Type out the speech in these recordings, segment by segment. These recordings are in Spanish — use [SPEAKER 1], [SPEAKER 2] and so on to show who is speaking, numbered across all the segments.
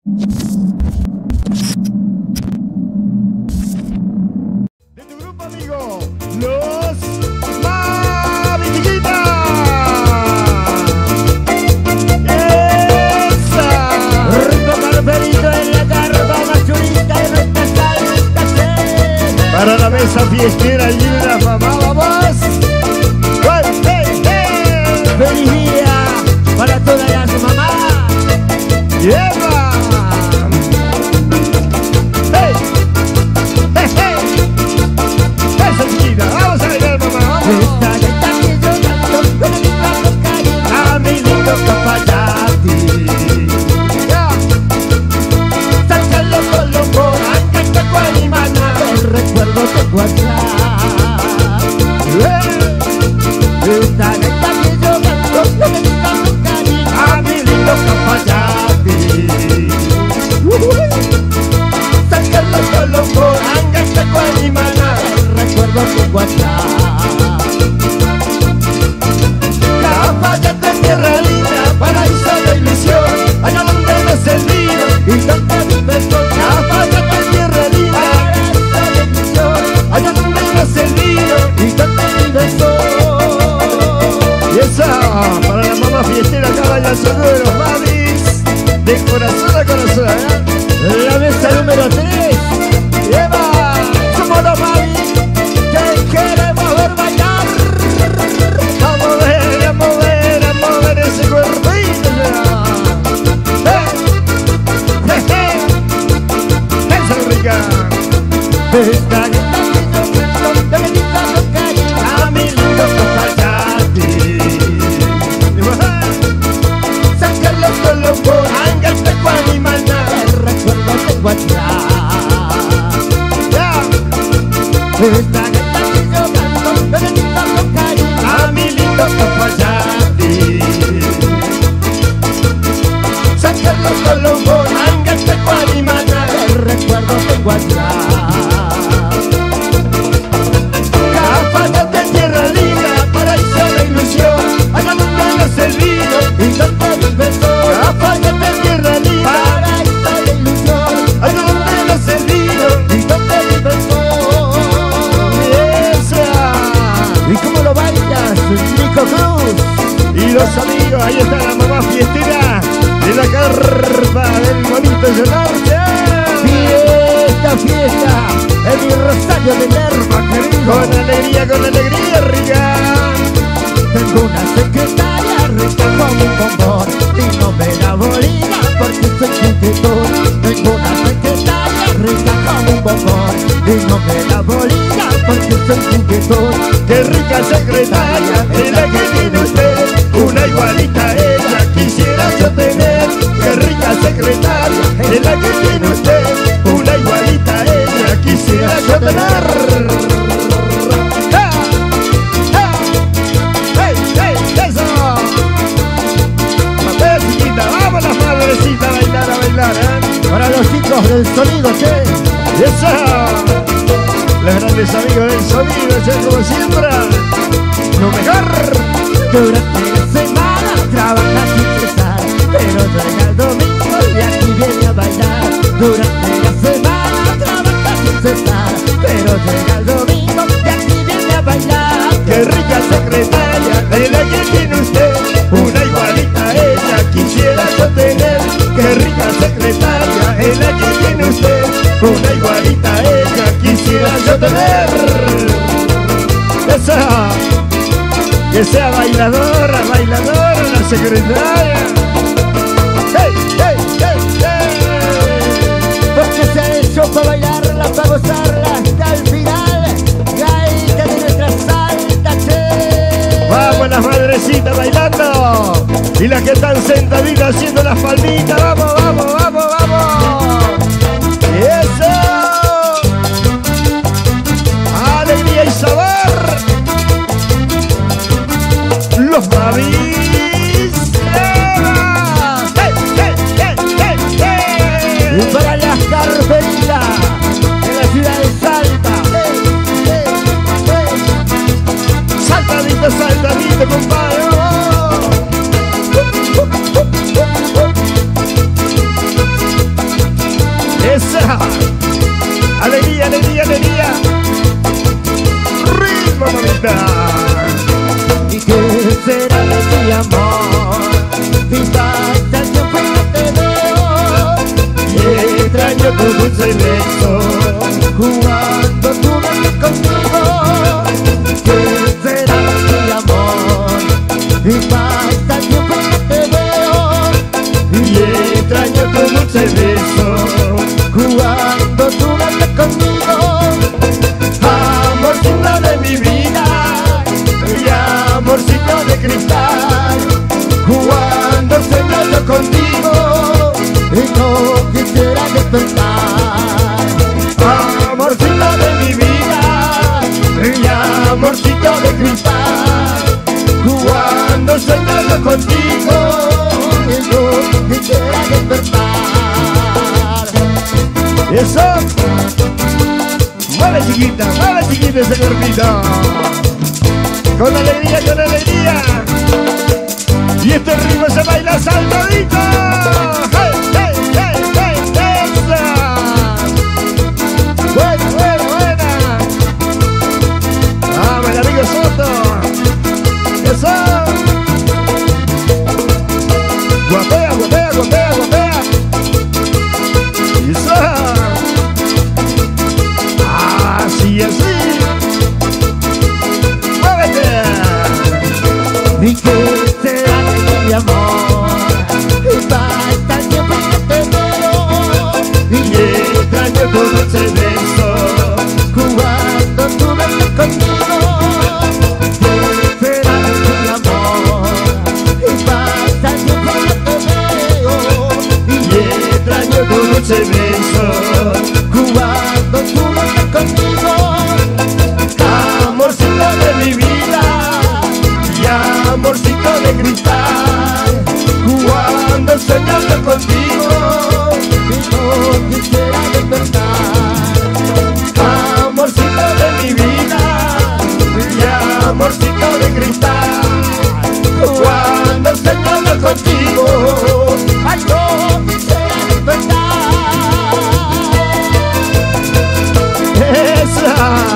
[SPEAKER 1] De tu grupo, amigo, los Mavitiquitas. ¡Esa!
[SPEAKER 2] Rico carperito en la carpa, machurita y recta salta.
[SPEAKER 1] Para la mesa fiestera y la mamá, vamos.
[SPEAKER 2] Feliz día para todas las mamás.
[SPEAKER 1] ¡Lleva! ¡Hey! ¡Hey, hey! ¡Esa chiquita! ¡Vamos a bailar, mamá! ¡Vamos!
[SPEAKER 2] Esta gaita que yo canto, con el mismo cariño.
[SPEAKER 1] ¡A mi lindo Capayati! ¡Ya!
[SPEAKER 2] Sácalo con los corajes, que cual y maná. El recuerdo te guarda. Esta gaita que yo canto, con el mismo cariño.
[SPEAKER 1] ¡A mi lindo Capayati!
[SPEAKER 2] Sácalo con los corajes, que cual y maná. El recuerdo te guarda.
[SPEAKER 1] Capayati, tierra linda, paraíso de ilusión, allá donde nace el vino y tanta diversión. Capayati, tierra linda,
[SPEAKER 2] Paraíso de ilusión,
[SPEAKER 1] allá donde nace el vino
[SPEAKER 2] y tanta diversión.
[SPEAKER 1] y esa para la mamá fiestera. Acá vaya el saludo de los mamis de corazón a corazón, ¿eh?
[SPEAKER 2] La mesa número 3.
[SPEAKER 1] ¡Eva!
[SPEAKER 2] Somos los mami que queremos ver bailar.
[SPEAKER 1] A mover, a mover, a mover ese cuerpito ya. ¡Esa rica!
[SPEAKER 2] Esta gaita que yo canto, de bendita con cariño.
[SPEAKER 1] A mi lindo Capayati.
[SPEAKER 2] Sácalo con los
[SPEAKER 1] Anga, Tecuán y Maná.
[SPEAKER 2] el recuerdo te guarda.
[SPEAKER 1] Ya.
[SPEAKER 2] Esta gaita que yo canto, de bendita con cariño.
[SPEAKER 1] A mi lindo Capayati.
[SPEAKER 2] Sácalo con los
[SPEAKER 1] Anga, Tecuán y Maná.
[SPEAKER 2] el recuerdo te guarda.
[SPEAKER 1] Capayati, tierra linda, paraíso de ilusión, allá donde nace el vino
[SPEAKER 2] Y tanta diversión.
[SPEAKER 1] Capayati, tierra linda,
[SPEAKER 2] Paraíso de ilusión.
[SPEAKER 1] allá donde nace el vino
[SPEAKER 2] Y tanta diversión.
[SPEAKER 1] esa.
[SPEAKER 2] ¿Y cómo lo bailas, Nico Cruz?
[SPEAKER 1] Y los amigos, ahí está la mamá fiestera de la carpa del bonito del norte.
[SPEAKER 2] Fiesta, fiesta, en mi Rosario de Lerma, querido.
[SPEAKER 1] Con alegría rica.
[SPEAKER 2] Tengo una secretaria rica como un bombón y no me la bolina porque soy chiquitón. Tengo una secretaria rica como un bombón y no me la bolina porque soy chiquitón.
[SPEAKER 1] Qué rica secretaria es la que tiene usted, una igualita a ella quisiera yo tener. Qué rica secretaria es la que tiene usted, una igualita a ella quisiera yo tener. ¡Ah! ¡Ah! ¡Hey, hey, eso! Papel, chiquita, vamos las madrecitas a bailar, ¿eh?
[SPEAKER 2] Para los chicos del sonido, che.
[SPEAKER 1] ¡Eso! Los grandes amigos del sonido, ya como siempre, lo mejor.
[SPEAKER 2] Durante la semana trabaja sin cesar, pero llega el domingo y aquí viene a bailar. Durante la semana trabaja sin cesar, pero llega el domingo y aquí viene a bailar.
[SPEAKER 1] Qué rica secretaria de la que tiene usted, una igualita a ella quisiera yo tener. Qué rica secretaria es la que tiene usted, una igualita a ella quisiera yo tener. Esa, que sea bailadora, bailadora la secretaria. ¡Hey, hey, hey, hey!
[SPEAKER 2] Porque se ha hecho para bailarla, para gozarla hasta el final. Gaita de nuestra salta, che.
[SPEAKER 1] Vamos las madrecitas bailando y las que están sentaditas haciendo las palmitas. Vamos, vamos, vamos, vamos. ¡Eso! ¡Alegría y sabor! Los mavis. ¡Hey, hey, hey, hey, hey!
[SPEAKER 2] Y para las carperitas de la ciudad de Salta.
[SPEAKER 1] Saltadito, saltadito, compadre. guitarrita.
[SPEAKER 2] ¿Y qué será de mi amor? Y basta tiempo y no te veo.
[SPEAKER 1] Y extraño tu dulce beso.
[SPEAKER 2] Jugando tú ves conmigo. ¿Qué será de mi amor? Y basta tiempo y no te veo.
[SPEAKER 1] Y extraño tu dulce beso.
[SPEAKER 2] Jugando tú ves conmigo.
[SPEAKER 1] Amorcito de mi vida y amorcito de cristal,
[SPEAKER 2] Jugando soñando contigo y no quisiera despertar.
[SPEAKER 1] amorcito de mi vida y amorcito de cristal,
[SPEAKER 2] Jugando soñando contigo y no quisiera despertar.
[SPEAKER 1] eso. Mueve chiquita ese cuerpito. Con alegría, con alegría. Y este ritmo se baila saltadito. ¡Hey, hey, hey, hey! ¡Esa! Buena, buena, buena. ¡Vamos, el amigo Soto! ¡Eso! ¡Guapea, guapea, guapea, guapea! ¡Eso! Así, así. ¡Muévete!
[SPEAKER 2] ¿Y qué será de mi amor? Y basta tiempo y no te veo.
[SPEAKER 1] Y extraño tu dulce beso.
[SPEAKER 2] Jugando tú ves conmigo. ¿Qué será de mi amor? Y basta tiempo y no te veo.
[SPEAKER 1] Y extraño tu dulce beso.
[SPEAKER 2] Jugando tú ves conmigo.
[SPEAKER 1] Amorcito de mi vida y amorcito de cristal,
[SPEAKER 2] Jugando soñando contigo y no quisiera despertar.
[SPEAKER 1] amorcito de mi vida y amorcito de cristal,
[SPEAKER 2] Jugando soñando contigo, ay no quisiera despertar.
[SPEAKER 1] ¡Esa!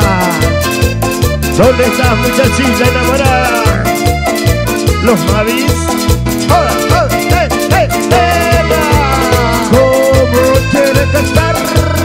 [SPEAKER 1] ¿Dónde estás, muchachita enamorada? Los Mavis. ¡Hola, hola! ¡Eh, eh, Eva!
[SPEAKER 2] ¿Cómo quieres cantar?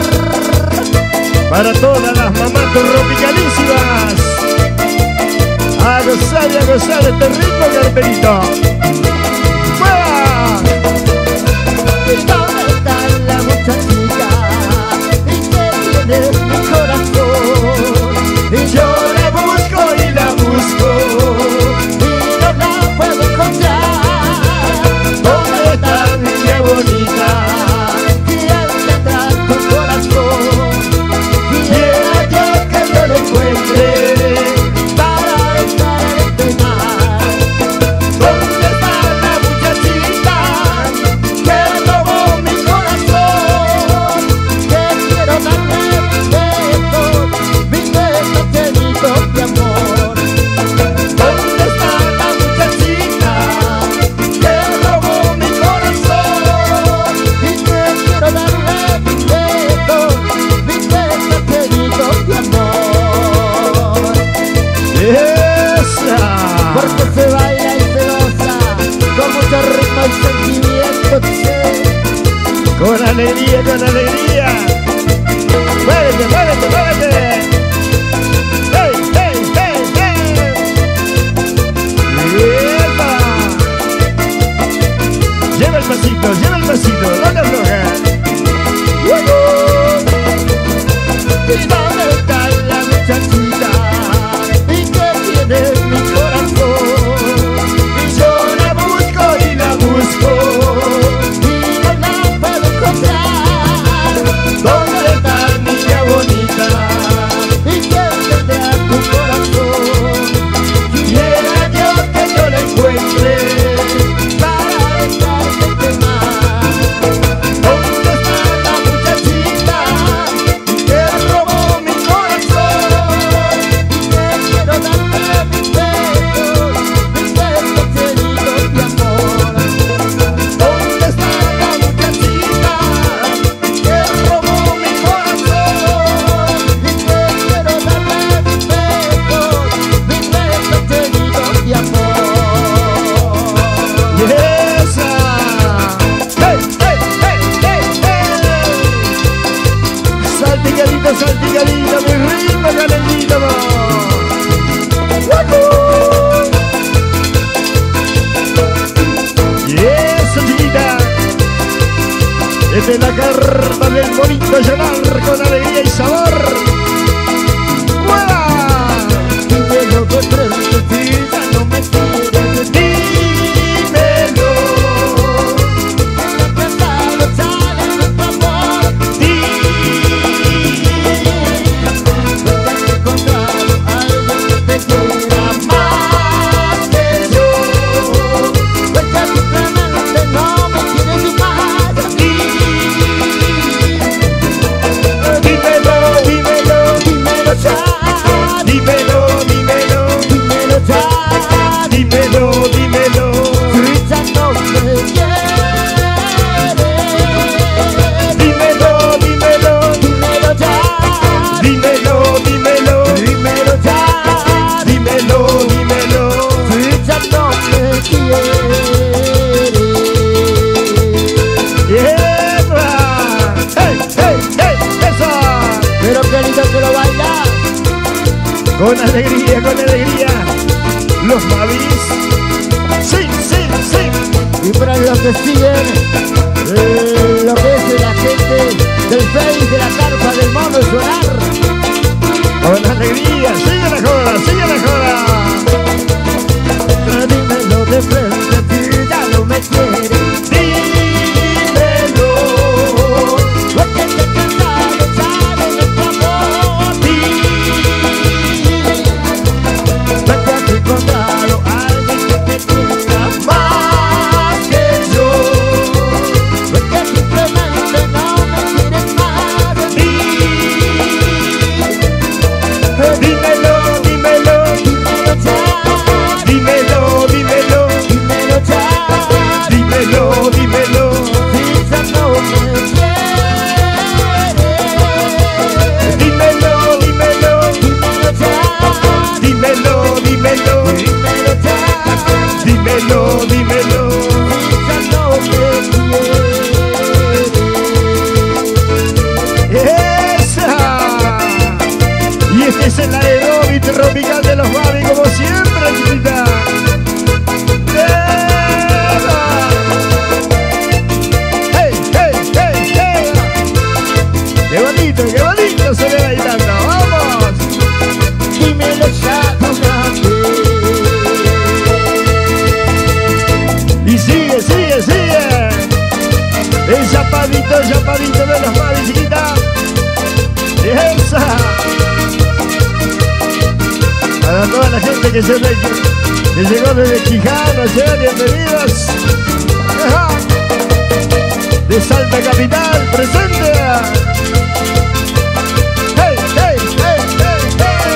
[SPEAKER 1] Para todas las mamás tropicalísimas, a gozar este ritmo, carperito. ¡Mueva!
[SPEAKER 2] ¿Y dónde está la muchachita? ¿Y qué tiene mi corazón?
[SPEAKER 1] Y yo la busco y la busco.
[SPEAKER 2] Y no la puedo encontrar.
[SPEAKER 1] ¿Dónde está mi niña bonita?
[SPEAKER 2] ¿Quién tendrá tu corazón?
[SPEAKER 1] Quiera Dios que yo lo encuentre.
[SPEAKER 2] Para estar en este mar.
[SPEAKER 1] ¿Dónde está la muchachita
[SPEAKER 2] Que robó mi corazón. Que quiero darle mis besos llenitos de amor.
[SPEAKER 1] ¿Dónde está la muchachita que robó mi corazón?
[SPEAKER 2] Y que quiero darle mis besos llenitos de amor.
[SPEAKER 1] ¡Esa!
[SPEAKER 2] Porque se baila y se goza con mucho ritmo y sentimiento, che.
[SPEAKER 1] Con alegría, con alegría. ¡Muévete, muévete, muévete! ¡Hey, hey, hey, hey! ¡Epa! Lleva el pasito, no te aflojes.
[SPEAKER 2] ¿Y dónde está la muchachita? ¿Y qué tiene mi corazón?
[SPEAKER 1] Y yo la busco y la busco.
[SPEAKER 2] Y no la puedo encontrar.
[SPEAKER 1] ¿Dónde está niña bonita?
[SPEAKER 2] ¿Y quién tendrá tu corazón?
[SPEAKER 1] Quiera Dios que yo la encuentre.
[SPEAKER 2] Para estar en este mar.
[SPEAKER 1] Esta es la carta del bonito llorar con alegría y sabor. ¡Mueva!
[SPEAKER 2] Dímelo de frente, si ya no me quieres.
[SPEAKER 1] Dímelo.
[SPEAKER 2] Que no he pensado echar en nuestro amor. Porque has encontrado a alguien que te quiera más que yo. Porque simplemente no me quieres más a mí.
[SPEAKER 1] Dímelo, dímelo,
[SPEAKER 2] Dímelo ya.
[SPEAKER 1] dímelo, dímelo,
[SPEAKER 2] Dímelo ya.
[SPEAKER 1] dímelo, dímelo.
[SPEAKER 2] Si ya no me quieres.
[SPEAKER 1] Dímelo, dímelo,
[SPEAKER 2] Dímelo ya.
[SPEAKER 1] dímelo, dímelo,
[SPEAKER 2] Dímelo ya.
[SPEAKER 1] dímelo, dímelo.
[SPEAKER 2] Si ya no me quieres.
[SPEAKER 1] ¡Eva! ¡Hey, hey, hey! ¡Eso!
[SPEAKER 2] Pero qué lindo que lo baila.
[SPEAKER 1] Con alegría, con alegría. Los Mavis. Sí, sí, sí.
[SPEAKER 2] Y para los que siguen lo que es la gente del Face, de la carpa, del mono solar.
[SPEAKER 1] Con alegría. Sigue la joda, sigue la joda.
[SPEAKER 2] Dímelo de frente, si ya no me quieres.
[SPEAKER 1] Dímelo.
[SPEAKER 2] Porque te he cansado ya de nuestro amor. Porque has encontrado a alguien que te quiera
[SPEAKER 1] Más que yo.
[SPEAKER 2] porque simplemente no me quieres más a mí.
[SPEAKER 1] Dímelo, dímelo,
[SPEAKER 2] Dímelo ya,
[SPEAKER 1] dímelo, dímelo,
[SPEAKER 2] dímelo ya.
[SPEAKER 1] dímelo, dímelo.
[SPEAKER 2] Si ya no me quieres.
[SPEAKER 1] Dímelo, dímelo,
[SPEAKER 2] Dímelo ya,
[SPEAKER 1] dímelo, dímelo,
[SPEAKER 2] dímelo ya.
[SPEAKER 1] dímelo, dímelo.
[SPEAKER 2] Si ya no me quieres.
[SPEAKER 1] ¡Esa! Y este es el aeróbic tropical de los Babi, como siempre, chiquita. ¡Eva! ¡Hey, hey, hey, hey! ¡Qué bonito se ve bailando! ¡Vamos!
[SPEAKER 2] Dímelo ya una vez.
[SPEAKER 1] Y sigue, sigue, sigue. El chapadito de los Babi, chiquita. ¡Esa! Para toda la gente que llegó desde Quijano, bienvenidos. Ajá. De Salta Capital, presente. Hey, hey, hey, hey,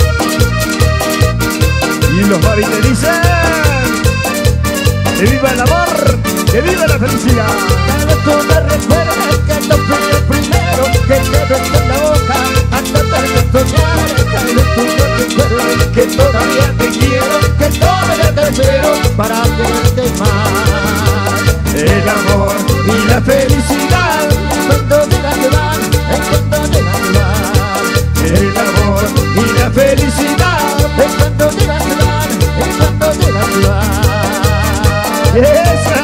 [SPEAKER 1] hey. Y los Babi te dicen que viva el amor, que viva la felicidad.
[SPEAKER 2] Tal vez tú me recuerdes que no fui el primero que te besé en la boca hasta hacerte soñar. Tal vez tú me recuerdes que todavía te quiero, que todavía te espero para quererte más.
[SPEAKER 1] El amor y la felicidad.
[SPEAKER 2] Cuando digas que van, es cuando digas que van.
[SPEAKER 1] El amor y la felicidad.
[SPEAKER 2] Es cuando digas que van, es cuando digas que van.
[SPEAKER 1] Esa,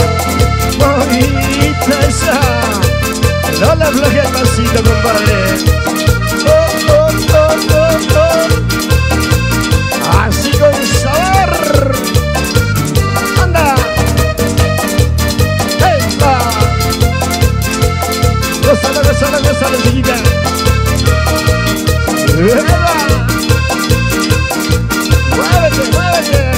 [SPEAKER 1] bonita esa. No la afloje el pasito, compadre. Oh, oh, oh, oh, oh. Así con sabor. Anda. ¡Epa! Gózalo, gózalo, gózalo, chiquita. ¡Epa! ¡Muévete, muévete!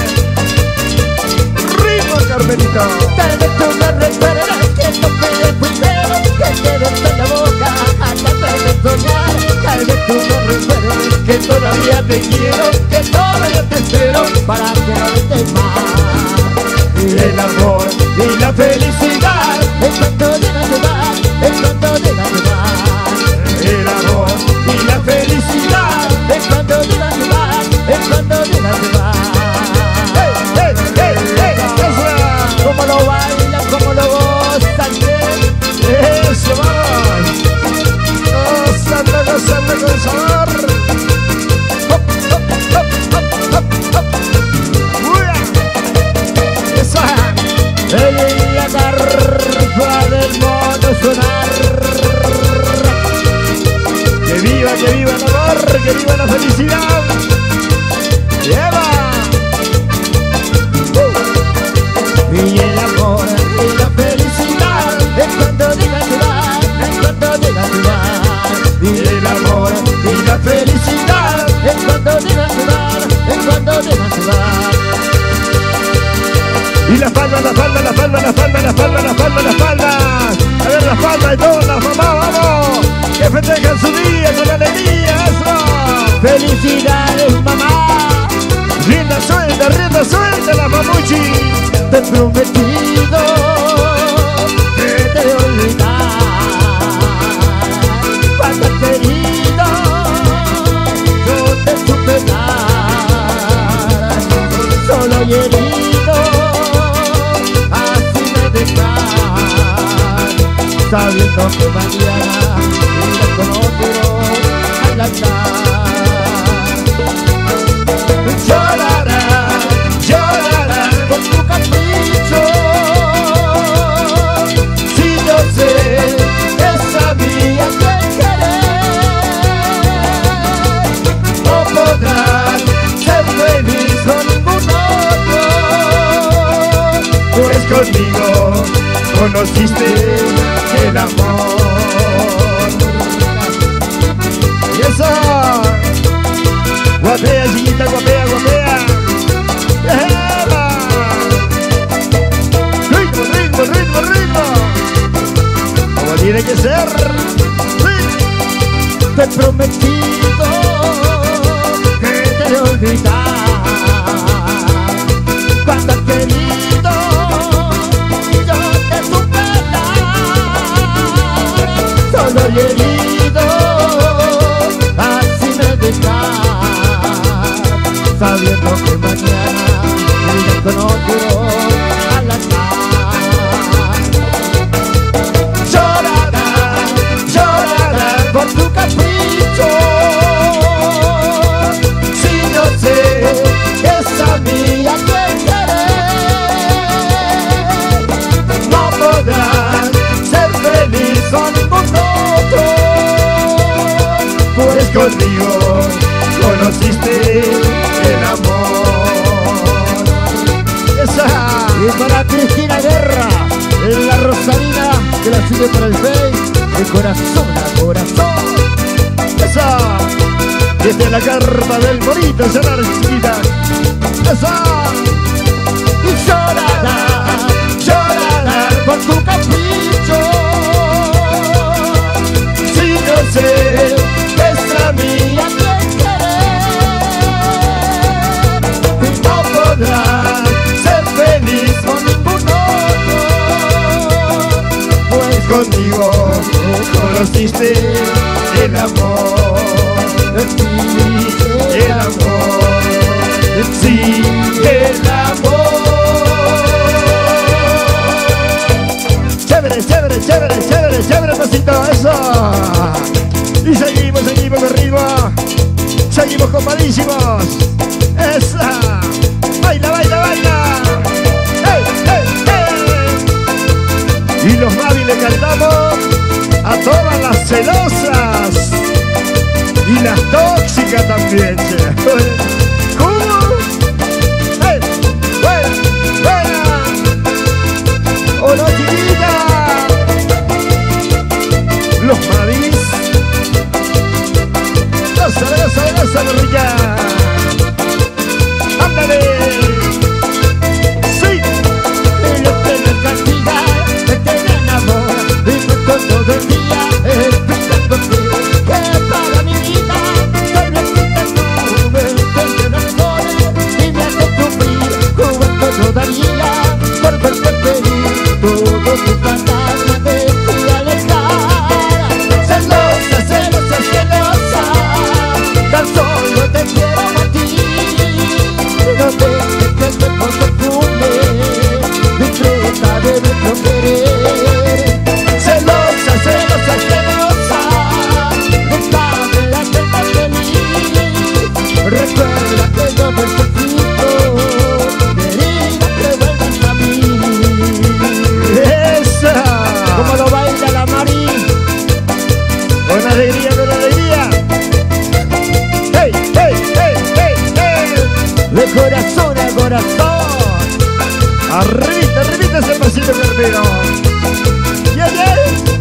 [SPEAKER 1] Carmelito.
[SPEAKER 2] Tal vez tú me recuerdas que no fui el primero que te besé en la boca hasta hacerte soñar. Tal vez tú me recuerdes que todavía te quiero, que todavía te espero para quererte más.
[SPEAKER 1] El amor y la felicidad.
[SPEAKER 2] Es cuando digas que vas, es cuando digas que vas.
[SPEAKER 1] El amor y la felicidad.
[SPEAKER 2] Es cuando digas que vas, es cuando digas que vas.
[SPEAKER 1] ¡Hey, hey, hey, hey! ¡Esa!
[SPEAKER 2] Como lo bailan, como lo gozan,
[SPEAKER 1] ¡Eso, vamos! ¡Gozando, gozando con sabor!
[SPEAKER 2] hop, hop, hop, hop, hop, hop.
[SPEAKER 1] ¡Uy! ¡Esa!
[SPEAKER 2] La carpa del mono
[SPEAKER 1] Y la palma, la palma, la palma, la palma, la palma, la palma, la palma. A ver la palma de todas las mamás, vamos. Que festejan su día con alegría, eso.
[SPEAKER 2] Felicidades, mamá.
[SPEAKER 1] Rienda suelta la mamuchi.
[SPEAKER 2] Te he prometido que te he olvidado. Cuando has querido, yo te supe dar. Solo y herido, así me dejas. Sabiendo que mañana irás con otro al altar.
[SPEAKER 1] Llorará
[SPEAKER 2] Por tu capricho,
[SPEAKER 1] si yo sé que sabía que querer
[SPEAKER 2] no podrás ser feliz con ningún otro.
[SPEAKER 1] pues conmigo conociste el amor. Y eso, guapea chiquita, guapea, guapea. ¡Eva! Ritmo, ritmo, ritmo, ritmo. Como tiene que ser. Sí.
[SPEAKER 2] Te he prometido que te he olvidado. Cuando has querido, yo te supe dar. Solo y herido, así me dejas. Sabiendo que mañana iré con otro al altar. Llorará por tu capricho.
[SPEAKER 1] Si yo sé
[SPEAKER 2] Que sabía que querer
[SPEAKER 1] no podrás ser feliz
[SPEAKER 2] con ningún otro.
[SPEAKER 1] pues conmigo conociste el amor. Esa.
[SPEAKER 2] Y para Cristina Guerra, en la Rosalina, que la sigue por el Face, de corazón a corazón.
[SPEAKER 1] Esa. Desde la carpa del bonito sonar chiquita. Esa.
[SPEAKER 2] Y llorará por tu capricho.
[SPEAKER 1] Si yo sé que es
[SPEAKER 2] Sabía que querer
[SPEAKER 1] y no podrás ser feliz
[SPEAKER 2] con ningún otro.
[SPEAKER 1] pues conmigo conociste el amor. El amor, sí, el amor. Chévere, chévere, chévere, chévere, chévere, pasito, eso. Y seguimos con ritmo. Seguimos compadísimos. Esa. Baila, baila, baila. ¡Hey, hey, hey! Y los Mavi le cantamos a todas las celosas. Y las tóxicas también, che. ¿Cómo? ¡Hey! ¡Buena! ¡Buena! ¡Oh, no, chiquita! Los Mavis. ¡Goza, rica! ¡Ándale! ¡Sí!
[SPEAKER 2] Lo que me castiga es que me enamora y me todo el día explicándote que para mi vida solo existe tú, que me enamores y me hace sufrir juventud todavía por verte feliz. Todos tus fantasmas de ti alejar. Celosa, celosa, celosa, tan solo te quiero a ti. No dejes que el tiempo se fume, disfruta de nuestro querer. Celosa, celosa, celosa, déjame hacerte feliz. Recuerda que yo necesito querida que vuelvas a mí.
[SPEAKER 1] ¡Esa!
[SPEAKER 2] Como lo baila la Mari.
[SPEAKER 1] Con alegría, con alegría. ¡Hey, hey, hey, hey, hey!
[SPEAKER 2] De corazón a corazón.
[SPEAKER 1] Arribita, arribita ese pasito carpero. ¡Yeah, yeah!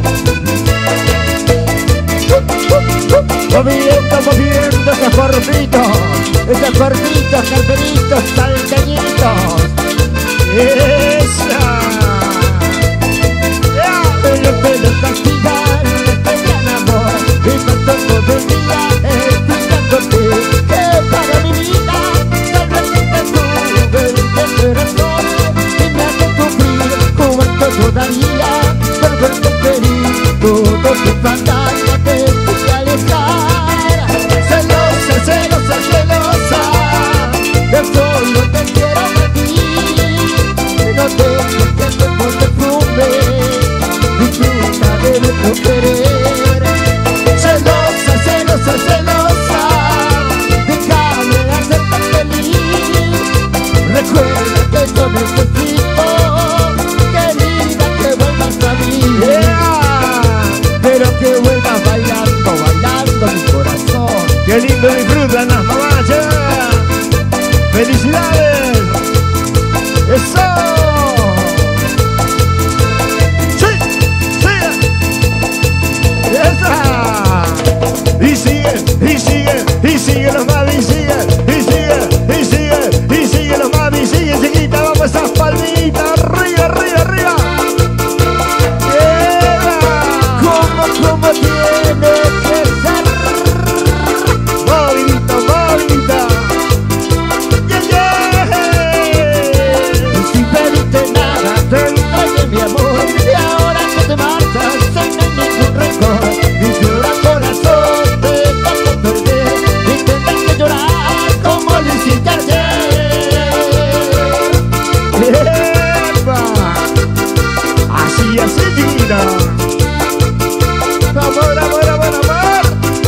[SPEAKER 2] Moviendo esos cuerpitos, carperitos, salteñitos. suelo castigar este gran amor y paso todo el día explicándote que para mi vida solamente tú eres el corazón y me hace sufrir cuanto todavía por verte feliz todo tu pantalla te quise alejar. Celosa, celosa, celosa, yo solo te quiero a ti, no te entiendo por perfume, disfruta de nuestro querer. Celosa, celosa, celosa, déjame hacerte feliz. Recuerda que yo necesito, querida, que vuelvas a mí. Pero que vuelvas bailando, bailando mi corazón.
[SPEAKER 1] Qué lindo disfrutan las mamás, ¡felicidades! ¡Eso! Y sigue los mami, sigue los mami, sigue chiquita, vamos esas palmitas, arriba, arriba, arriba.
[SPEAKER 2] Como tiene que ser,
[SPEAKER 1] Movidita, movidita.
[SPEAKER 2] sin pedirte nada, te entregué mi amor y ahora que te marchas, sin ningún rencor, y llora corazón, te vas a perder y tendrás que llorar como lo hiciste ayer.
[SPEAKER 1] ¡Epa! Así, así, chiquita. Amor, amor, amor, amor.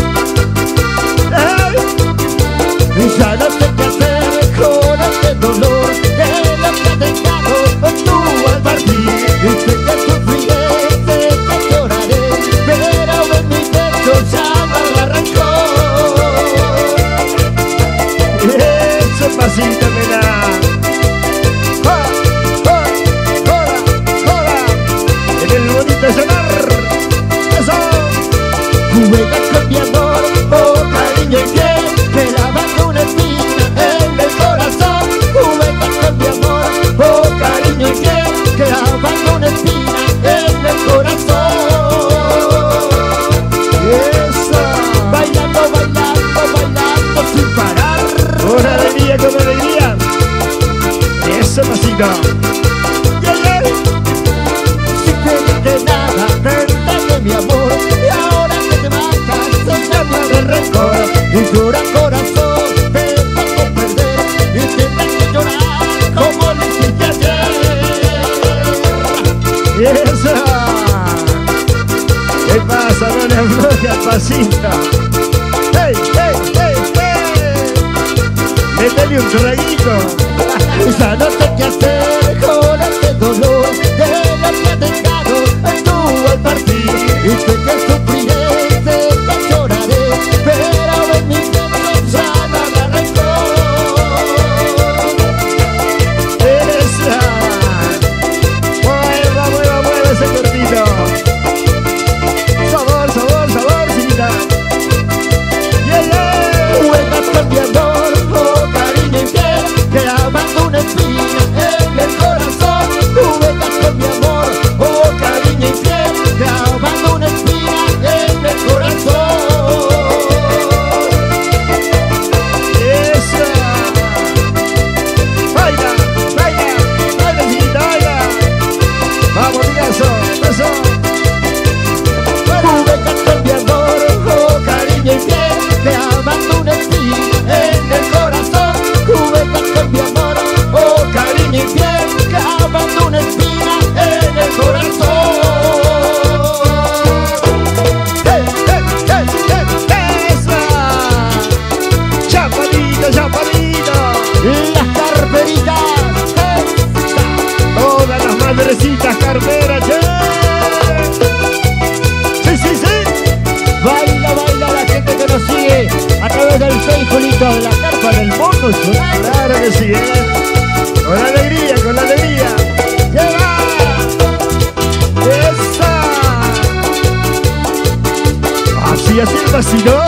[SPEAKER 1] ¡Ey!
[SPEAKER 2] Y ya no sé qué hacer con este dolor de lo que has dejado tú al partir. Y sé que sufriré, sé que lloraré, pero en mi pecho ya no habrá rencor.
[SPEAKER 1] Eso, pasita, mira. ¡Joda, joda, joda, joda! En el bonito sonar. ¡Eso!
[SPEAKER 2] Juega con mi amor, oh cariño y piel, que lavando una espina en el corazón. Juega con mi amor, oh cariño y piel, que lavando una espina en el corazón.
[SPEAKER 1] ¡Eso!
[SPEAKER 2] Bailando, bailando, bailando sin parar.
[SPEAKER 1] Con alegría, con alegría. Eso, pasita.
[SPEAKER 2] Sin pedirte nada, te entregué mi amor y ahora que te marchas, se llama de rencor. Y llora corazón, te vas a perder y tendrás que llorar como lo hiciste ayer.
[SPEAKER 1] ¡Eso! ¿Qué pasa? No le aflojes, pasita. ¡Hey, hey, hey, hey! ¡Métele un traguito!
[SPEAKER 2] Ya no sé qué hacer con este dolor de lo que has dejado tú al partir. Y sé que sufriré, sé que lloraré, pero en mi pecho ya no habrá rencor.
[SPEAKER 1] ¡Esa! ¡Mueva, mueva, mueva ese cortito! ¡Sabor, sabor, sabor, chiquita! ¡Yeah, yeah!
[SPEAKER 2] Juegas con mi amor, oh cariño y piel, que lavando una espina en el corazón. Juegas con mi amor, oh cariño y piel, que lavando una espina en el corazón.
[SPEAKER 1] ¡Esa! ¡Baila, baila, baila, chiquita, baila! ¡Vamos, eso, eso!
[SPEAKER 2] Juegas con mi amor, oh cariño y piel, que lavando una espina en el corazón. Juegas con mi amor, oh cariño y piel, que lavando una espina en el corazón.
[SPEAKER 1] ¡Hey, hey, hey, hey! ¡Esa! ¡Chapadita, chapadita!
[SPEAKER 2] Las carperitas,
[SPEAKER 1] Todas las madrecitas carteras, ¡sí, sí, sí!
[SPEAKER 2] baila, baila la gente que nos sigue a través del Facebook de la carpa del mundo solar.
[SPEAKER 1] Claro que sí, Con alegría, con alegría. ¡Lleva! ¡Esa! Así, así el vacío.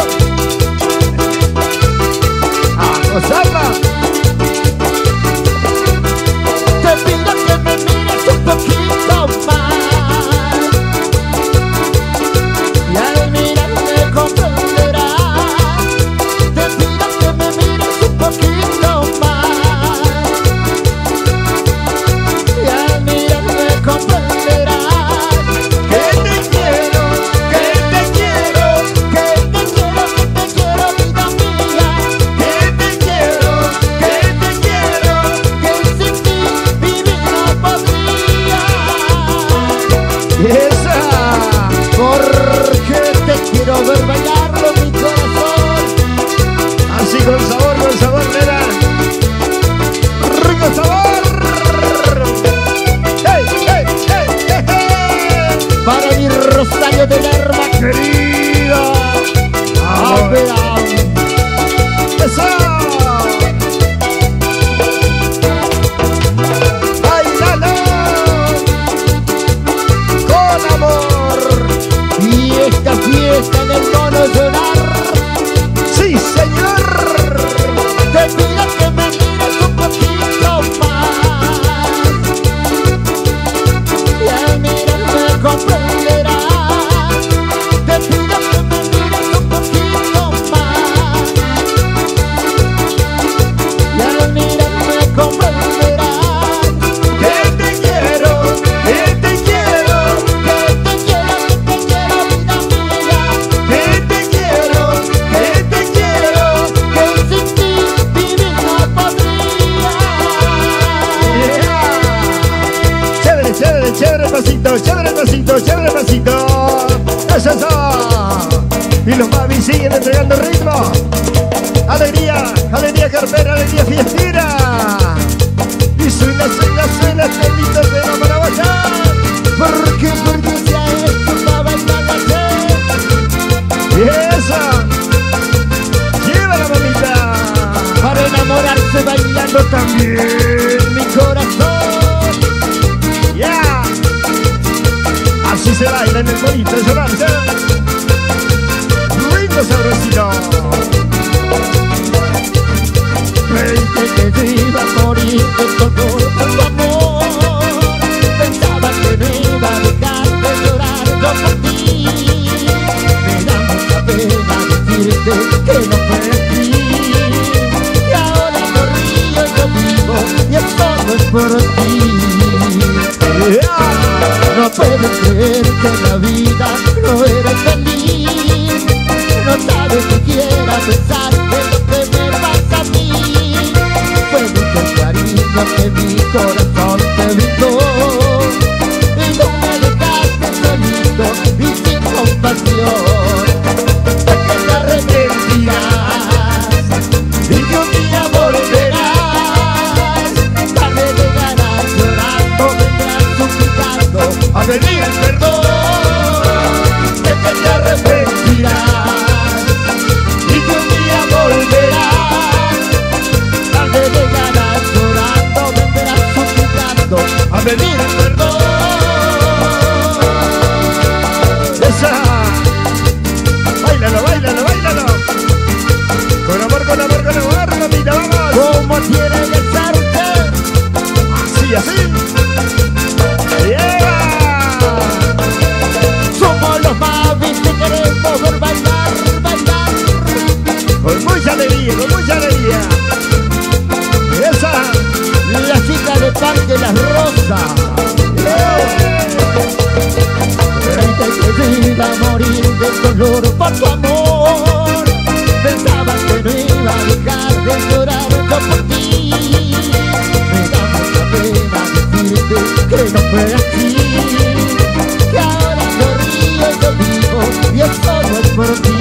[SPEAKER 1] ¡A gozarla!
[SPEAKER 2] Te pido que me mires un poquito más.
[SPEAKER 1] ¡Eso! Y los mamis siguen entregando ritmo. Alegría, alegría carpera, alegría fiestera. Y suena, este lindo tema para bailar.
[SPEAKER 2] Porque se ha hecho para bailar la gente.
[SPEAKER 1] Y eso. Llévala, mamita.
[SPEAKER 2] Para enamorarse bailando también mi corazón.
[SPEAKER 1] Yeah. Así se baila en el bonito de llorarse. Lindo sabrosito.
[SPEAKER 2] Pensé que se iba a morir de dolor por tu amor. Pensaba que no iba a dejar de llorar yo por ti. Me da mucha pena decirte que no fue así. Y ahora yo río y yo vivo y esto no es por ti. No puedes creer que en la vida no eres feliz. No sabes siquiera pensar en lo que me pasa a mí. Fue mucho el cariño que mi corazón te brindó. Y no me dejaste solito y sin compasión. Sé que te arrepentirás y que un día volverás. Tarde llegarás llorando, vendrás suplicando
[SPEAKER 1] A pedir el perdón.
[SPEAKER 2] de que te arrepentirás y que un día volverás. Tarde llegarás llorando, vendrás suplicando
[SPEAKER 1] A pedir el perdón. Esa. Báilalo, báilalo, báilalo. Con amor, con amor, con amor, mamita, vamos.
[SPEAKER 2] ¿Cómo quiere besar usted?
[SPEAKER 1] Así, así. Yeah.
[SPEAKER 2] Somos los Mavis que queremos ver bailar, bailar.
[SPEAKER 1] Con mucha alegría, con mucha alegría. Esa.
[SPEAKER 2] La chica de Parque Las Rosas. Pensé que se iba a morir de dolor por tu amor. Pensaba que no iba a dejar de llorar yo por ti. Me da mucha pena decirte que no fue así. Que ahora yo río y yo vivo y esto no es por ti.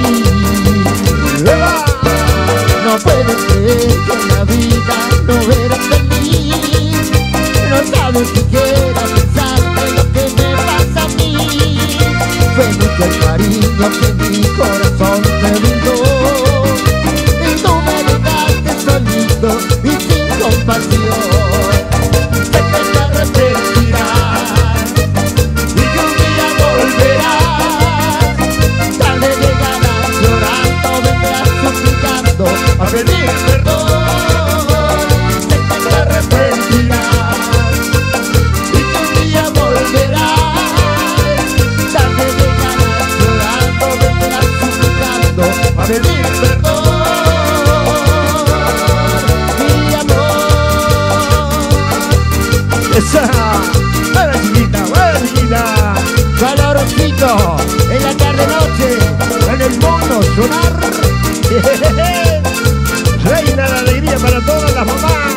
[SPEAKER 2] No puedes creer que en la vida no eres feliz. No sabes siquiera pensar en lo que me pasa a mí. Fue mucho el cariño que mi corazón te brindó. Y tú me dejaste solito y sin compasión. Sé que te arrepentirás y que un día volverás. Tarde llegarás llorando, vendrás suplicando
[SPEAKER 1] A pedir el perdón.
[SPEAKER 2] sé que te arrepentirás y que un día volverás. Tarde llegarás llorando, vendrás suplicando
[SPEAKER 1] A pedir el perdón.
[SPEAKER 2] mi amor.
[SPEAKER 1] Esa. Buena chiquita, buena chiquita.
[SPEAKER 2] Calorcito en la tarde-noche, en el mundo sonar.
[SPEAKER 1] Reina la alegría para todas las mamás.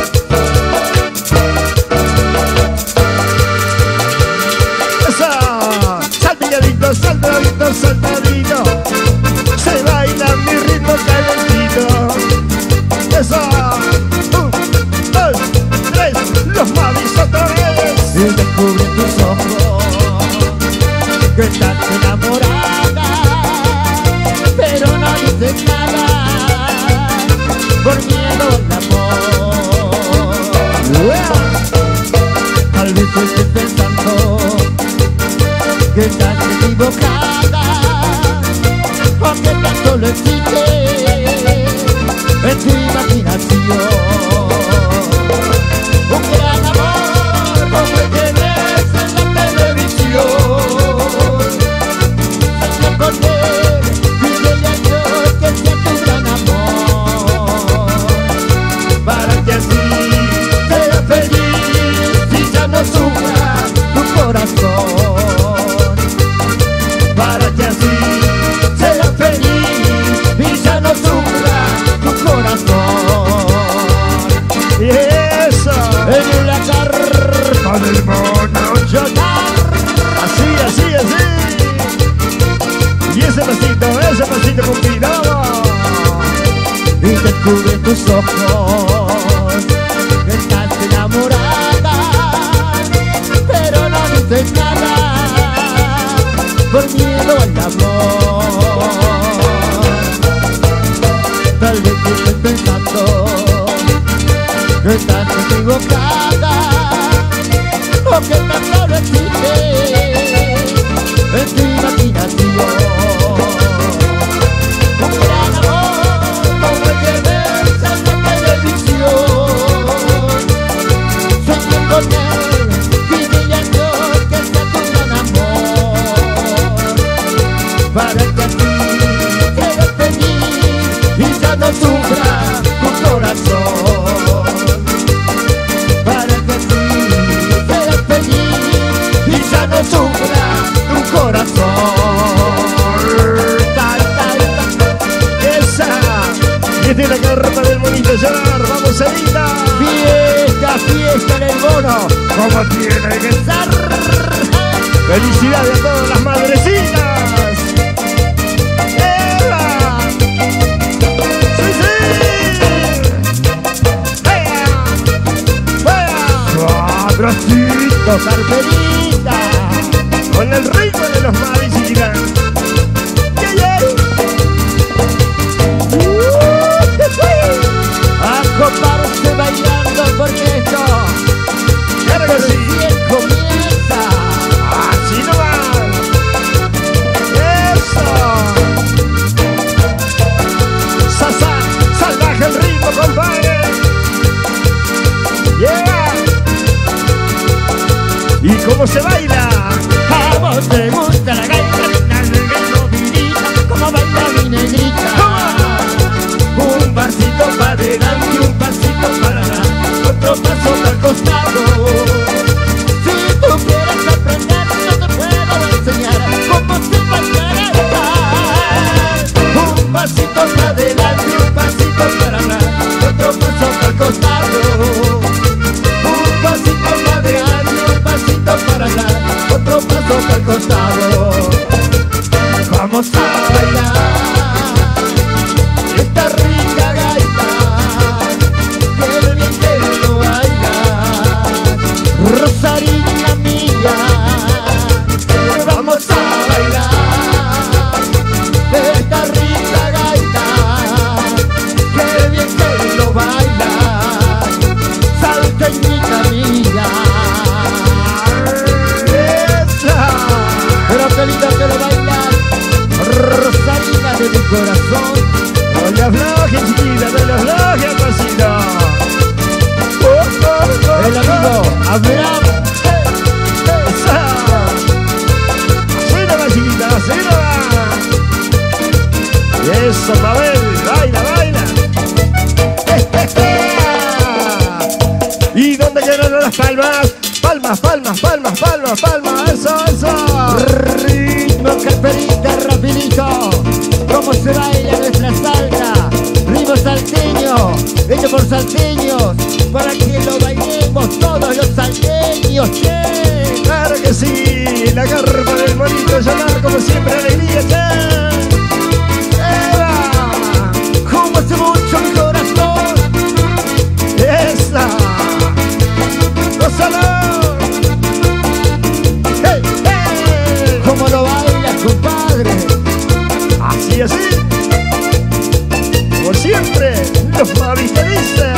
[SPEAKER 1] Esa. Saltadito, saltadito, saltadito. Se baila mi ritmo calentito. Esa. 1, 2, 3. Los mamis otra vez.
[SPEAKER 2] Y descubre tus ojos que estás enamorada, pero no dices nada por miedo al amor. Tal vez estés pensando que estás equivocada, porque tanto lo existe en tu imaginación. Un gran amor como el que ves en la televisión. Sueña con él, pídele a Dios que sea tu gran amor, para que así sea feliz y ya no sufra tu corazón. Para que así sea feliz y ya no sufra tu corazón.
[SPEAKER 1] Y esa.
[SPEAKER 2] En la carpa del mono llorar.
[SPEAKER 1] Así, así, así. besito cumplido.
[SPEAKER 2] Y descubre tus ojos que estás enamorada, pero no dices nada por miedo al amor. Tal vez estés pensando que estás equivocada o que tan solo existe en tu imaginación. Un gran amor como el que ves en la televisión. Sueño con él y dile a Dios que sea tu gran amor, para que así seas feliz y ya no sufra tu corazón. Para que así seas feliz y ya no sufra tu corazón.
[SPEAKER 1] Esa. Y esta es la carta del bonito llorar. Vamos a irla.
[SPEAKER 2] Fiesta, fiesta en el bono,
[SPEAKER 1] Como tiene que estar. Felicidades a todas las madrecitas. ¡Eva! ¡Sí, sí! ¡Vea! ¡Vea! ¡Sabrosito!
[SPEAKER 2] Carperita,
[SPEAKER 1] Con el ritmo de los madrecitas. ¡Yay, yay!
[SPEAKER 2] a coparse bailando porque esto
[SPEAKER 1] ¡Claro que sí!
[SPEAKER 2] recién comienza.
[SPEAKER 1] ¡Así nomás! ¡Eso! ¡Sasa! ¡Salvaje el ritmo, compadre! ¡Yeah! ¿Y cómo se baila?
[SPEAKER 2] A vos te gusta la gaita, la movidita, como baila mi negrita.
[SPEAKER 1] Un pasito para adelante, un pasito para atrás, otro paso al costado.
[SPEAKER 2] Si tú quieres aprender, yo te puedo enseñar cómo se baila la gaita.
[SPEAKER 1] Un pasito para adelante, un pasito para atrás, otro paso al costado. Un pasito para adelante, un pasito para atrás, otro paso al costado. Vamos a bailar esta rica gaita, que bien que lo baila,
[SPEAKER 2] Rosarina mía,
[SPEAKER 1] vamos a bailar esta rica gaita, que bien que lo baila,
[SPEAKER 2] salteñita mía.
[SPEAKER 1] esa.
[SPEAKER 2] Pero qué lindo que lo bailas, Rosarina de mi corazón.
[SPEAKER 1] No le afloje, chiquita, no le afloje, pasito.
[SPEAKER 2] El amigo Abraham,
[SPEAKER 1] Esa. Así nomás, chiquita, así nomás. Y eso, Mabel, baila, baila. ¿Y dónde quedaron las palmas? Palmas, palmas, palmas, palmas, palmas, eso, eso.
[SPEAKER 2] ritmo carperita rapidito, cómo se baila nuestra salsa, ritmo salteño, hecho por salteños, para que lo bailemos todos los salteños, che.
[SPEAKER 1] Claro que sí, la carpa del bonito llorar como siempre, alegría, che. ¡Eva!
[SPEAKER 2] Como hace mucho mi corazón,
[SPEAKER 1] ¡Esa! ¡Gózalo! ¡Hey, hey!
[SPEAKER 2] como lo bailas, compadre.
[SPEAKER 1] Así, así. Como siempre, los mavis te dicen.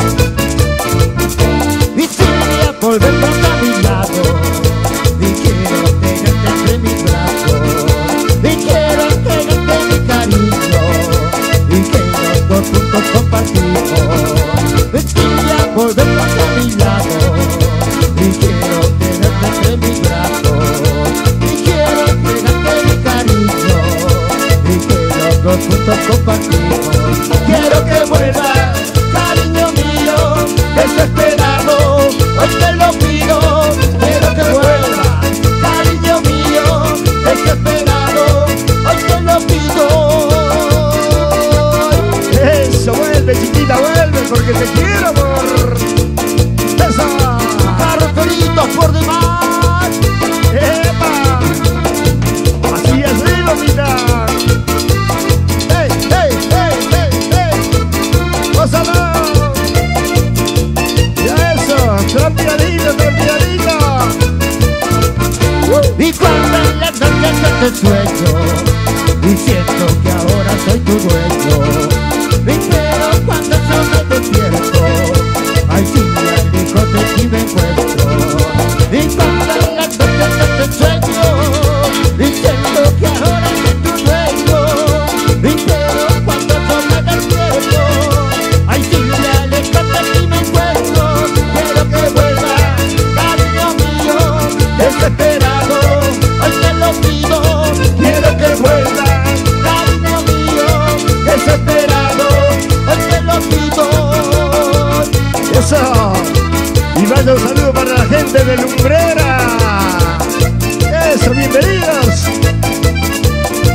[SPEAKER 2] Y si a volver a mi lado, y quiero tenerte entre mis brazos, y quiero tenerte mi cariño, y que los dos juntos compartimos. Y si a volver a mi lado, y quiero tenerte entre mis brazos, y quiero tenerte mi cariño, y que los dos juntos compartimos.
[SPEAKER 1] Quiero que vuelvas, cariño mío, desesperado, hoy te lo pido. Quiero que vuelvas, cariño mío, desesperado, hoy te lo pido. Eso, vuelve, chiquita, vuelve, porque te quiero, amor. Eso.
[SPEAKER 2] Carperitos por demás.
[SPEAKER 1] ¡Epa! Así es, mamita.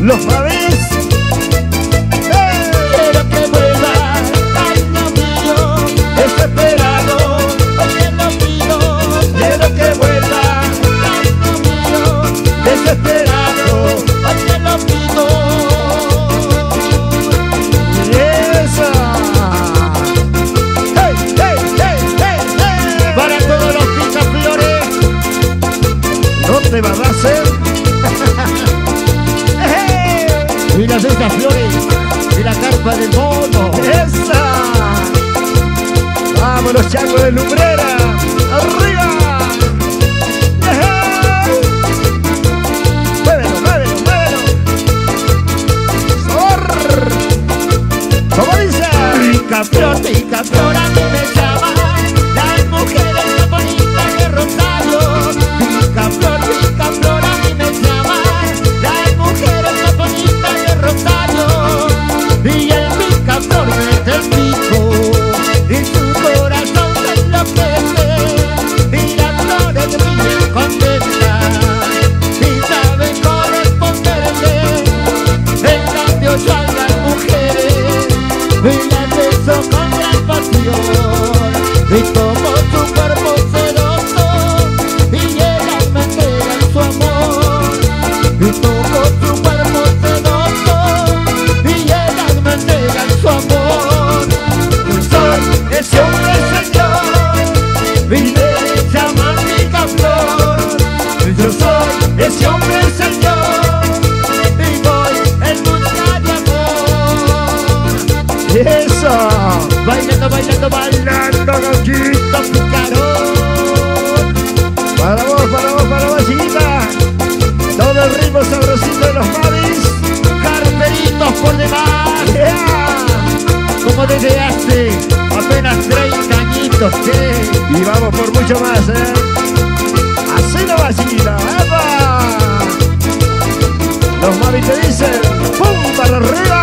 [SPEAKER 1] Los Mavis.
[SPEAKER 2] Quiero que vuelva, cariño mío,
[SPEAKER 1] Desesperado,
[SPEAKER 2] hoy te lo pido.
[SPEAKER 1] quiero que vuelva.
[SPEAKER 2] Cariño mío,
[SPEAKER 1] Desesperado.
[SPEAKER 2] hoy te lo pido.
[SPEAKER 1] Esa. Hey, hey, hey, hey, hey.
[SPEAKER 2] Para todos los picaflores,
[SPEAKER 1] No te va a hacer.
[SPEAKER 2] y las esas flores y la carpa del mono.
[SPEAKER 1] Esa. Vámonos, changos de lumbrera. Arriba. Muévelo, muévelo, muévelo. Sabor. ¿Cómo dice?
[SPEAKER 2] Picaflor, picaflor, a mí me llaman las mujeres más bonitas de Rosario. Picaflor, picaflor, a mí me llaman las mujeres más bonitas de Rosario. Y el picaflor mete el pico y su corazón se enloquece. Y las flores ríen contentas y saben corresponderle. En cambio yo a las mujeres y las beso con gran pasión y tomo su cuerpo sedoso y ellas me entregan su amor. Y tomo su cuerpo sedoso y ellas me entregan su amor. Yo soy ese hombre señor y me llaman picaflor. Yo soy ese hombre señor y voy en busca de amor.
[SPEAKER 1] Eso.
[SPEAKER 2] Bailando, bailando, bailando, gauchito picarón.
[SPEAKER 1] Para vos, chiquita. Todo el ritmo sabrosito de los Mavis.
[SPEAKER 2] Carperitos por demás,
[SPEAKER 1] Yeah.
[SPEAKER 2] como desde hace apenas 30 añitos,
[SPEAKER 1] Y vamos por mucho más, Así no va, chiquita. ¡Epa! Los Mavis te dicen, ¡pum! ¡Para arriba!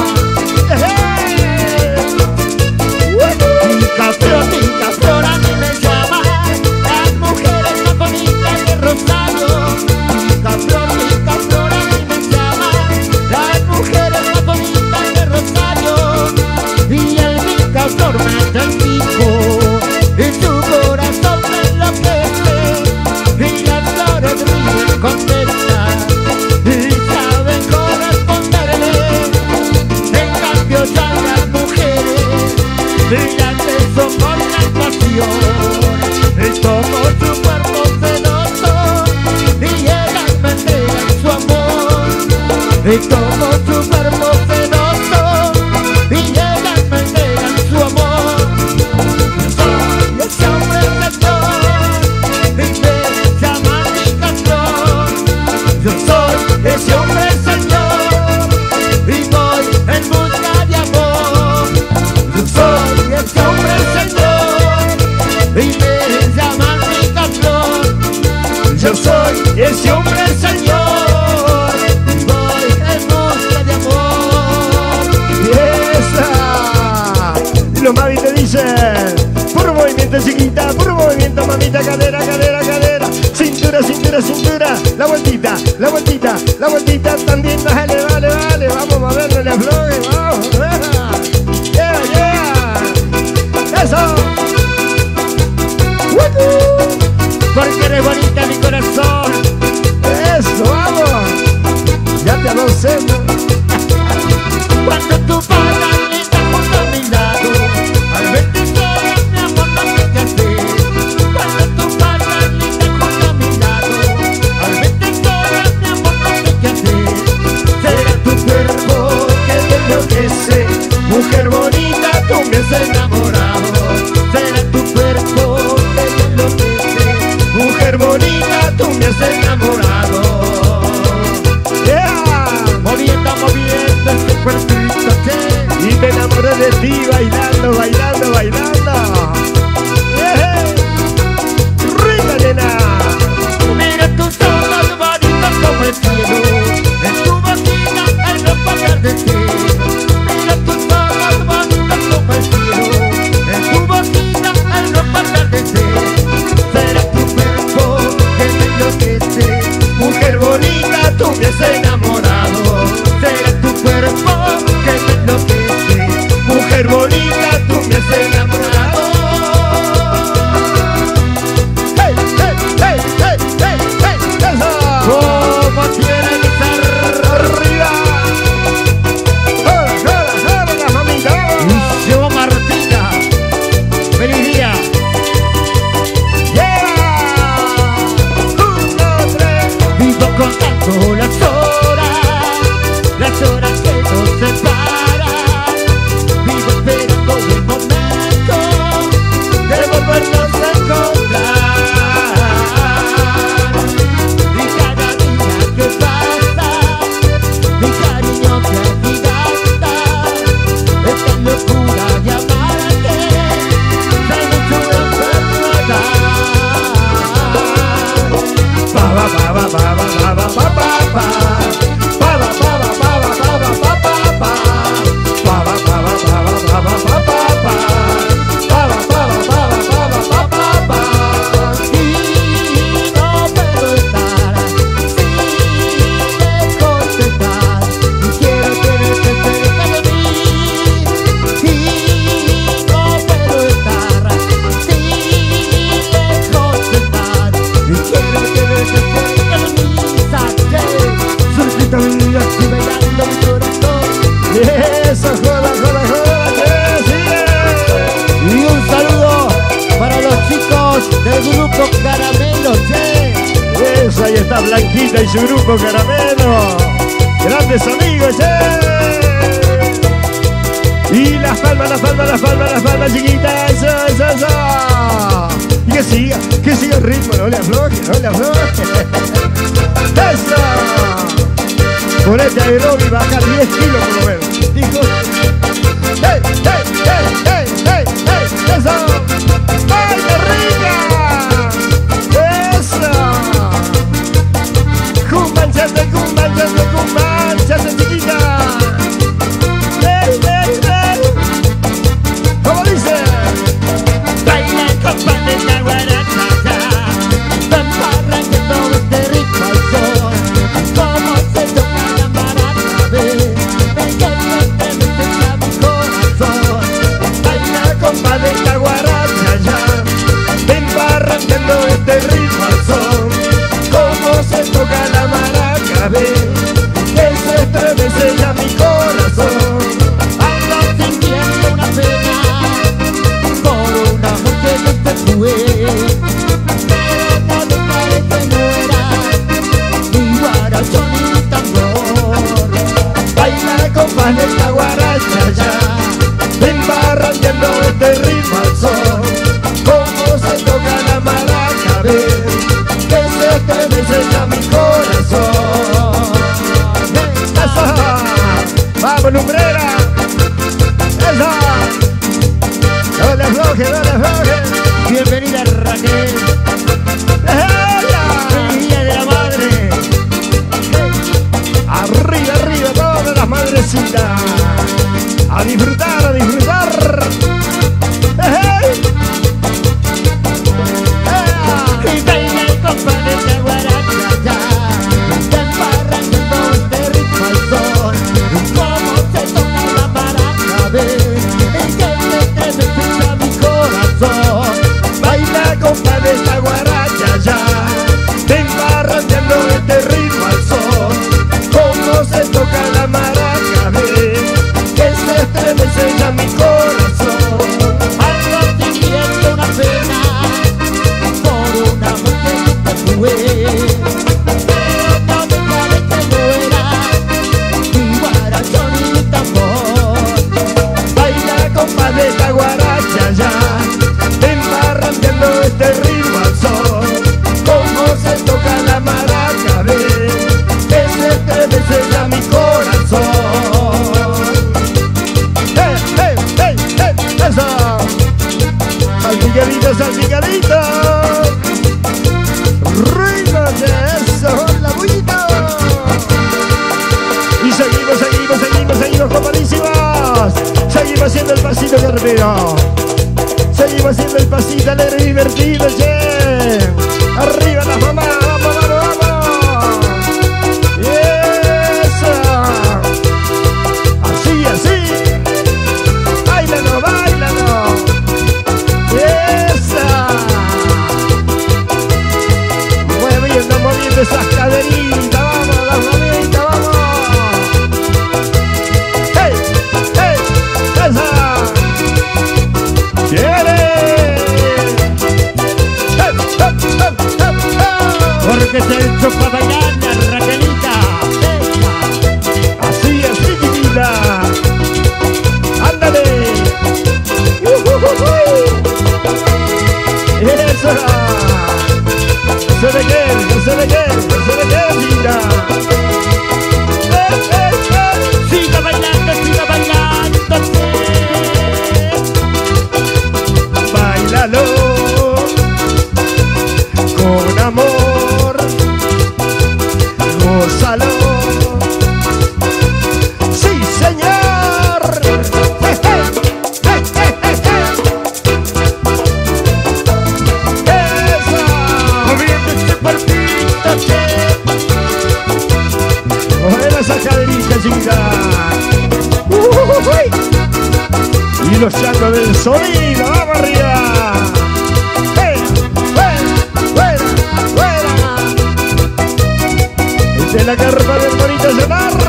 [SPEAKER 2] Picaflor, picaflor, a mí me llaman las mujeres más bonitas de Rosario. Picaflor, picaflor, a mí me llaman las mujeres más bonitas de Rosario. Y el picaflor mete el pico y su corazón se enloquece. Y las flores ríen contentas y saben corresponderle. En cambio ya las mujeres y las beso con gran pasión y tomo su cuerpo sedoso y ellas me entregan su amor. Y tomo su cuerpo sedoso y ellas me entregan su amor. Yo soy ese hombre señor y me llaman picaflor. Yo soy ese hombre señor y voy en busca de amor. Yo soy ese hombre señor y me llaman picaflor.
[SPEAKER 1] Yo soy ese hombre
[SPEAKER 2] señor y voy en busca de amor.
[SPEAKER 1] ¡Esa! Y los Mavis te dicen, puro movimiento, chiquita, puro movimiento, mamita, cadera, cadera, cadera. Cintura, cintura, cintura. La vueltita, la vueltita, la vueltita. También, vale, vale, vale. Vamos a moverle la flor, vamos. Yeah, yeah. Eso.
[SPEAKER 2] Porque eres bonita mi corazón.
[SPEAKER 1] Eso, vamos. Ya te avancemos.
[SPEAKER 2] Cuando tú pasas linda junto a mi lado, al verte sola mi amor no sé qué hacer. Cuando tú pasas linda junto a mi lado, al verte sola mi amor no sé qué hacer. Será tu cuerpo que me enloquece, mujer bonita tú me has enamorado. Será tu cuerpo que me enloquece, mujer bonita tú me has enamorado.
[SPEAKER 1] Yeah.
[SPEAKER 2] Moviendo, moviendo este cuerpito que
[SPEAKER 1] Y me enamoré de ti bailando, bailando, bailando. Yeah. Rica, nena.
[SPEAKER 2] mira tus ojos bonitos como el cielo, en tu boquita el rojo atardecer. Mira tus ojos bonitos como el cielo, en tu boquita el rojo atardecer. Será tu cuerpo que me enloquece, mujer bonita tú me has enamorado. y yo estoy bailando mi corazón.
[SPEAKER 1] Eso, joda, joda, joda, que sigue.
[SPEAKER 2] Y un saludo para los chicos del grupo Caramelo, che.
[SPEAKER 1] Eso, ahí está Blanquita y su grupo Caramelo. Grandes amigos, Y las palmas, las palmas, las palmas, las palmas chiquitas, eso, eso, eso. Y que siga el ritmo, no le afloje, no le afloje. Eso. Con este aerobio baja 10 kilos por lo menos. Dijo. ¡Hey, hey, hey, hey, hey, hey! ¡Eso! ¡Ay, qué rica! ¡Eso! ¡Cumbanchate, cumbanchate, cumbanchate, chiquita! ¡Hey, hey, hey! ¿Cómo dice?
[SPEAKER 2] Baila compa de la guaracha, embarra que todo este ritmo al sol. Cómo se toca la maraca, ve, que te metes a mi corazón.
[SPEAKER 1] Baila compa de esta guaracha ya, embarranqueando este ritmo al son. Cómo se toca la maraca, ve, que se estremece ya mi corazón.
[SPEAKER 2] Ando sintiendo una pena por un amor que no te fue, pero no dejaré que muera ni guarachón ni tambor.
[SPEAKER 1] Baila compa de esta guaracha ya, embarranqueando este ritmo al son. Cómo se toca la maraca, ve, que se estremece ya mi corazón. ¡Eso! ¡Vamos, lumbrera! ¡Eso! ¡No le afloje, no le afloje!
[SPEAKER 2] Bienvenida Raquel, Día de la Madre.
[SPEAKER 1] Arriba, arriba, todas las madrecitas. A disfrutar, a disfrutar. ¡Hey!
[SPEAKER 2] Y baila el compa de esta guaracha ya, embarrando este ritmo al sol. Cómo se toca la maraca, ve, y que te estremece a mi corazón.
[SPEAKER 1] Baila compa de esta guaracha ya, embarranqueando este ritmo al son. Cómo se toca la maraca, ve, que se estremece ya mi corazón.
[SPEAKER 2] Ando sintiendo una pena por un amor que no te fue, pero no dejaré que muera ni guarachón ni tambor.
[SPEAKER 1] Baila compa de esta guaracha ya, embarranqueando este ritmo al son. Cómo se toca la maraca, ve, que se estremece ya mi corazón. ¡Hey, hey, hey, hey! ¡Eso! ¡Salpicadito, salpicadito! ¡Ríndate! ¡Eso! ¡La bullita! Y seguimos, seguimos, seguimos, seguimos compadísimos. Seguimos haciendo el pasito guerrero. Seguimos haciendo el pasito alegre y divertido, che. Arriba las mamás, vamos, vamos, vamos. Eso. Así, así. Báilalo, báilalo. Esa. Moviendo esas caderitas, vamos, las mamitas, vamos. ¡Hey! ¡Hey! ¡Esa! ¡Quiere! ¡Hey! ¡Hey! ¡Hey! ¡Hey!
[SPEAKER 2] Porque te he hecho para bailar la Raquelita.
[SPEAKER 1] Así, así, chiquita. ¡Ándale! ¡Eso! ¡Se le quede, se le quede, se le quede, chiquita!
[SPEAKER 2] Siga bailando,
[SPEAKER 1] Báilalo con amor, gózalo. ¡Sí, señor! ¡Hey, hey! ¡Hey, hey, hey, hey! ¡Eso!
[SPEAKER 2] moviendo este cuerpito, che.
[SPEAKER 1] ¡Mueve esa caderita, chiquita! Y los changos del sonido, ¡vamos arriba! ¡Hey! ¡Fuera! ¡Fuera! ¡Fuera! Esta es la carpa del bonito sonar.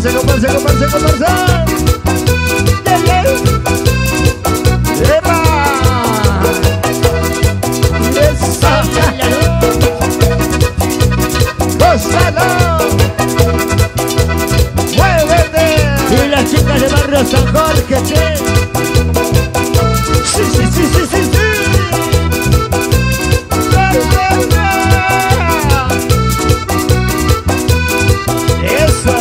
[SPEAKER 1] comparse, comparse, comparse, comparse. ¡Epa! ¡Esa! ¡Gózalo! ¡Muévete!
[SPEAKER 2] Y las chicas de Barrio San Jorge, che.
[SPEAKER 1] ¡Sí, sí, sí, sí, sí, sí! ¡Eso!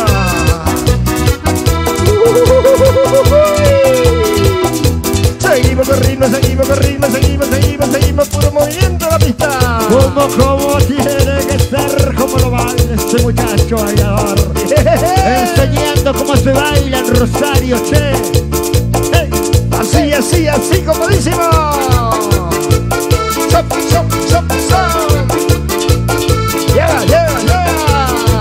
[SPEAKER 1] Seguimos con ritmo, seguimos con ritmo, seguimos, puro movimiento la pista.
[SPEAKER 2] Como tiene que ser, como lo baila este muchacho bailador. Enseñando cómo se baila en Rosario, che.
[SPEAKER 1] Hey, así, así, así, comodísimo. Chop, chop, chop, chop. Llega, llega, llega.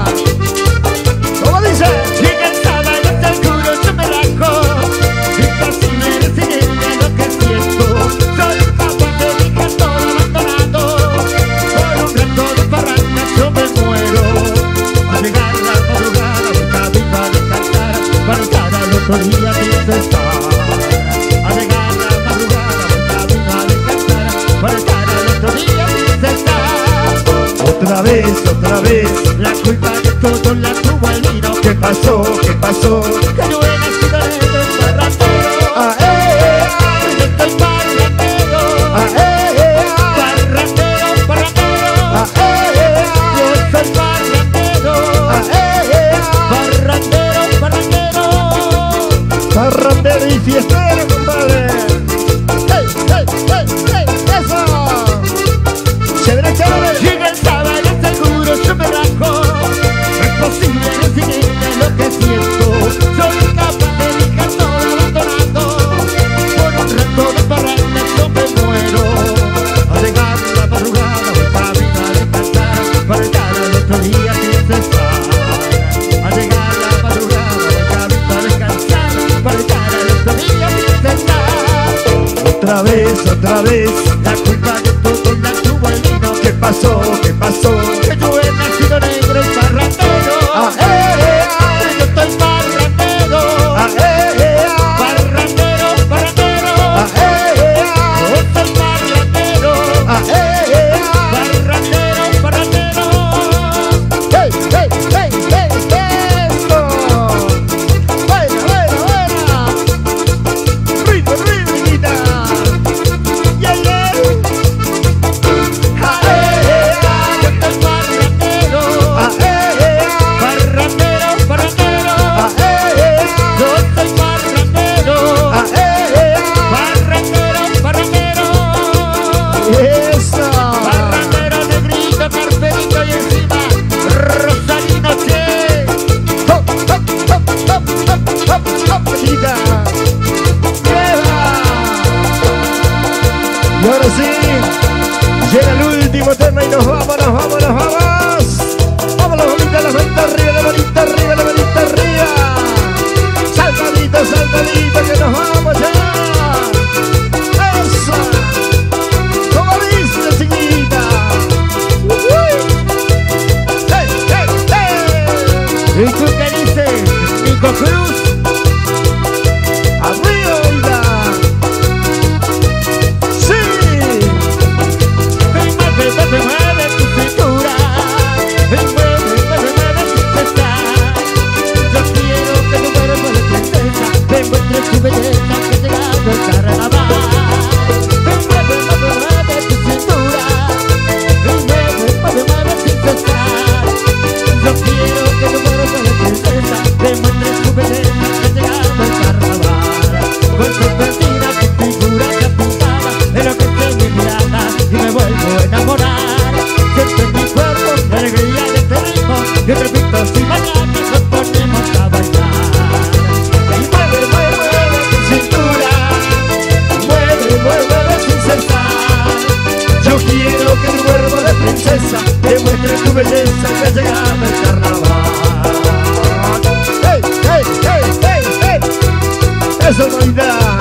[SPEAKER 1] ¿Cómo dice?
[SPEAKER 2] Si cansaba yo te juro, yo me rajo. Imposible decirle lo que siento. Soy capaz de dejar todo abandonado. Por un rato de parranda yo me muero. A llegar la madrugada, mi camino a descansar. Para estar al otro día sin cesar. A llegar la madrugada, mi camino a descansar. Para estar al otro día sin cesar.
[SPEAKER 1] Otra vez.
[SPEAKER 2] La culpa de todo la tuvo el vino.
[SPEAKER 1] ¿Qué pasó? ¿Qué pasó?
[SPEAKER 2] Que yo he nacido en el parrandero.
[SPEAKER 1] Ah,
[SPEAKER 2] Yo estoy parrandero.
[SPEAKER 1] ah,
[SPEAKER 2] Parrandero, parrandero.
[SPEAKER 1] ah,
[SPEAKER 2] Yo soy parrandero.
[SPEAKER 1] ah,
[SPEAKER 2] Parrandero, parrandero.
[SPEAKER 1] Parrandero y fiestero, compadre. ¡Hey, hey, hey, hey! ¡Eso! ¡Chévere, chévere!
[SPEAKER 2] Llega el sábado, seguro yo me rajo. No es posible decirle lo que siento. Soy capaz de dejar todo abandonado. Por un rato de parranda yo me muero. A llegar la madrugada, voy camino a descansar. Para estar al otro día sin cesar. A llegar la madrugada, voy camino a descansar. Para estar al otro día sin cesar.
[SPEAKER 1] Otra vez.
[SPEAKER 2] La culpa de todo la tuvo el vino.
[SPEAKER 1] ¿Qué pasó? ¿Qué pasó?
[SPEAKER 2] Que yo he nacido negro y parrandero.
[SPEAKER 1] Ah,
[SPEAKER 2] Yo estoy parrandero.
[SPEAKER 1] ah,
[SPEAKER 2] Parrandero, parrandero.
[SPEAKER 1] ah,
[SPEAKER 2] Yo soy parrandero.
[SPEAKER 1] ah,
[SPEAKER 2] Parrandero, parrandero.
[SPEAKER 1] ¡Hey, hey, hey, hey! ¡Eso! ¡Buena, buena, buena! ¡Ritmo, ritmita! ¡Yeah, yeah! ¡Ah,
[SPEAKER 2] Yo estoy parrandero.
[SPEAKER 1] ah,
[SPEAKER 2] Parrandero, parrandero.
[SPEAKER 1] ah,
[SPEAKER 2] Yo soy parrandero.
[SPEAKER 1] ah,
[SPEAKER 2] Parrandero, parrandero.
[SPEAKER 1] ¡Eso!
[SPEAKER 2] Parrandero, negrito, carperito y encima Rosarino, che.
[SPEAKER 1] ¡Hop, hop, hop, hop, hop, hop, hop! ¡Quita! ¡Lleva! Y ahora sí, llega el último tema y nos vamos, nos vamos, nos vamos. Vámonos, bonita, la manita arriba, la manita arriba, la manita arriba. Saltadito, saltadito, que nos vamos ya. ¡Eso! ¿Cómo dice, chiquita? ¡Uy! ¡Hey, hey, hey!
[SPEAKER 2] ¿Y tú qué dices, Nico Cruz?
[SPEAKER 1] ¡Arriba, oiga! ¡Sí!
[SPEAKER 2] Mueve tu cintura. Mueve sin cesar. Yo quiero que tu cuerpo de princesa demuestre tu belleza que ha llegado el carnaval. Mueve tu cintura. Mueve sin cesar. Yo quiero que tu cuerpo de princesa demuestre tu belleza que ha llegado el carnaval. Con serpentina tu figura se apuntaba en lo que esté mi mirada y me vuelvo a enamorar. Siento en mi cuerpo la alegría de este ritmo y repito, si mañana nos ponemos a bailar.
[SPEAKER 1] Y mueve, mueve, mueve tu cintura. Mueve, mueve, mueve sin cesar. Yo quiero que tu cuerpo de princesa demuestre tu belleza que ha llegado el carnaval. ¡Hey, hey, hey, hey, hey! ¡Eso, bonita!